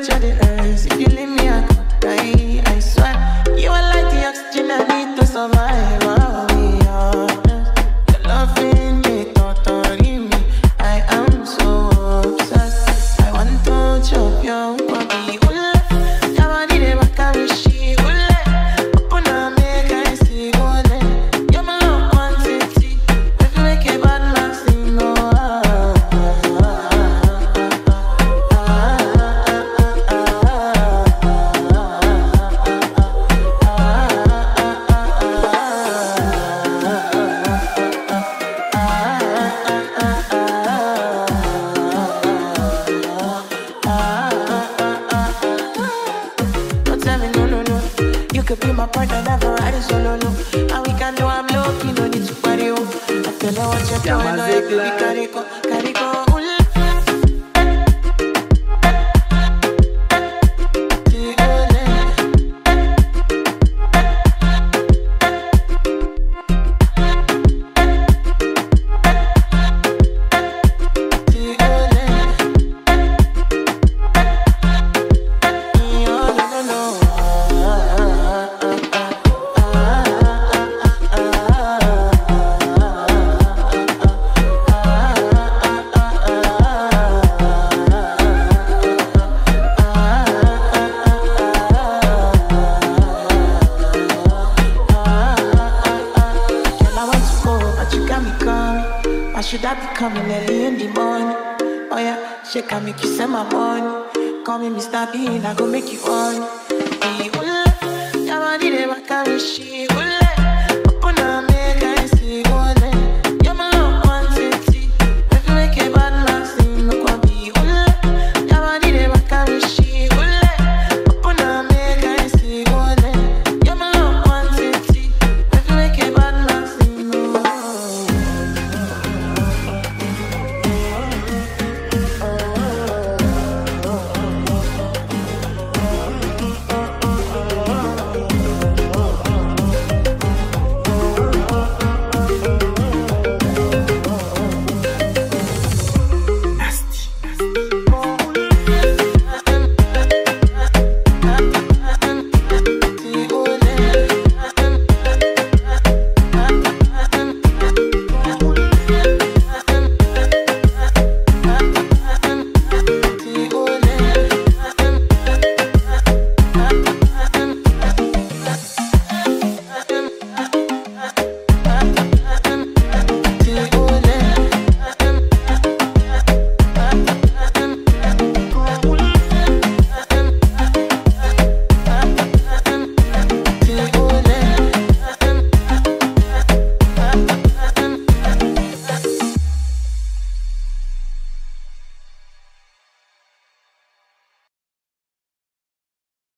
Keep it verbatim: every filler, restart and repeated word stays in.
temperature the rise. If you leave me, I could die. I swear, you are like the oxygen I need to survive. I'll be honest. Your loving me, totally me. I am so obsessed. I want to chop your body. Ule, your body they back and wish it. Ule, open up, make I see. Ule, you're my love Nwantiti. If you make a bad man sing, oh ah. You could be my partner, never ride it solo, no. And we can do I'm low, you no need to party, oh. I tell her what you're doing, no, you be carry go, carry go. Should I be coming early in the morning? Oh yeah, she can make you send my money. Call me Mister Bean, I go make you on. Hey, your body they back and wish